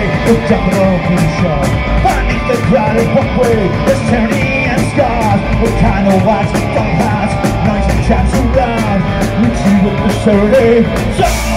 look down the open shop. Underneath the crowded walkway, there's tyranny and scars. What kind of whites, dark hats, noise and chants around. We see what the Saturday.